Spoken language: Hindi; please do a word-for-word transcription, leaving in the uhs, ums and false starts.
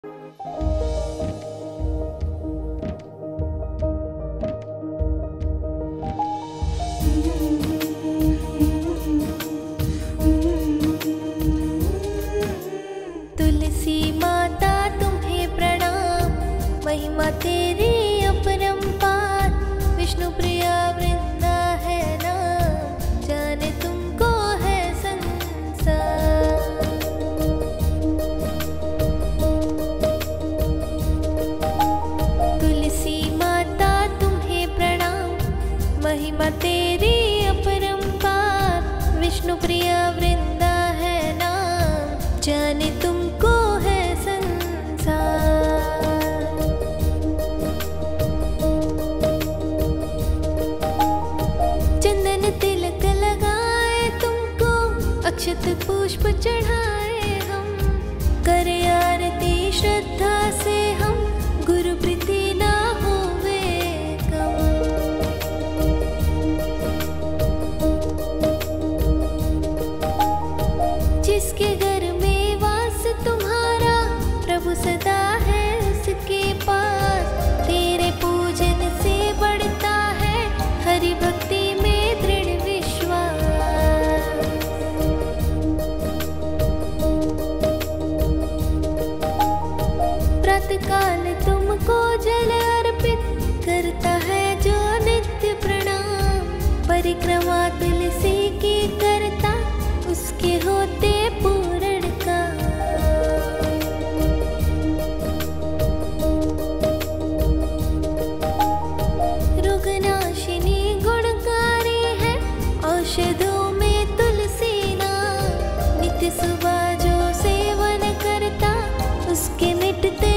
तुलसी माता तुम्हें प्रणाम, महिमा तेरी अपरंपार। विष्णु प्रिया वृंदा है नाम, जाने तुमको है संसार। तुलसी माता तुम्हें प्रणाम, महिमा तेरी अपरंपार। विष्णु प्रिया वृंदा है नाम, जाने तुमको है संसार। चंदन तिलक लगाए तुमको, अक्षत पुष्प चढ़ाए हम। करे आरती श्रद्धा से हम, गुरु प्रीति ना होवे कम। जिसके घर में वास तुम्हारा, प्रभु सदा है उसके पास। तेरे पूजन से बढ़ता है, हरि भक्ति में दृढ़ विश्वास। प्रातः काल तुमको जल अर्पित, करता है जो नित्य प्रणाम। परिक्रमा तुलसी की करता, उसके होते पूर्ण काम। रोगनाशिनी गुणकारी है, औषधों में तुलसी नाम। नित्य सुबह जो सेवन करता, उसके मिटते